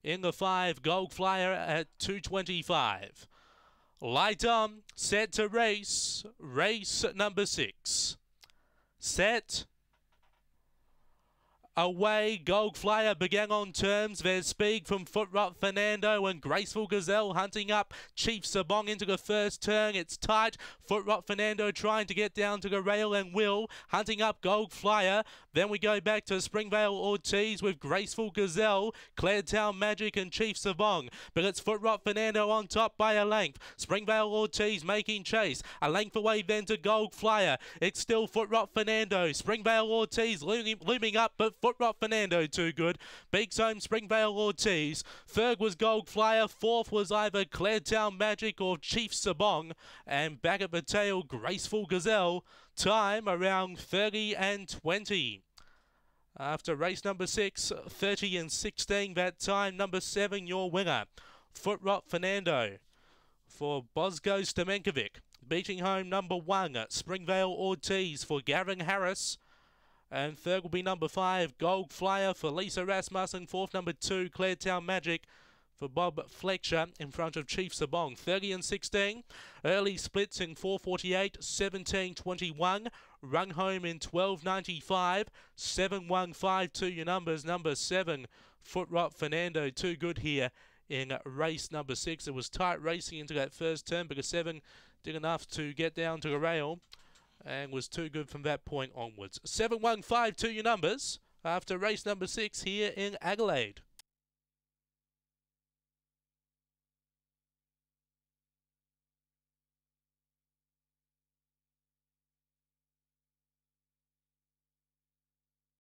in the 5, Gold Flyer at 225. Light on, set to race. Race number 6. Set. Away, Gold Flyer began on terms. There's speed from Footrot Fernando and Graceful Gazelle hunting up Chief Sabong into the first turn. It's tight. Footrot Fernando trying to get down to the rail and will. Hunting up Gold Flyer. Then we go back to Springvale Ortiz with Graceful Gazelle, Claretown Magic and Chief Sabong. But it's Footrot Fernando on top by a length. Springvale Ortiz making chase. A length away then to Gold Flyer. It's still Footrot Fernando. Springvale Ortiz looming up, but Footrot Fernando too good. Beaks home Springvale Ortiz. Third was Gold Flyer. Fourth was either Claretown Magic or Chief Sabong. And back at the tail, Graceful Gazelle. Time around 30 and 20. After race number 6, 30 and 16 that time. Number 7, your winner, Footrot Fernando for Bosco Stamenkovic. Beating home number 1, Springvale Ortiz for Gavin Harris. And third will be number 5, Gold Flyer for Lisa Rasmussen. Fourth, number 2, Claretown Magic for Bob Fletcher in front of Chief Sabong. 30 and 16. Early splits in 4:48, 17:21. Run home in 12:95. 7:152 your numbers. Number 7, Footrot Fernando, too good here in race number 6. It was tight racing into that first turn because 7 did enough to get down to the rail and was too good from that point onwards. 7:152 your numbers after race number 6 here in Adelaide.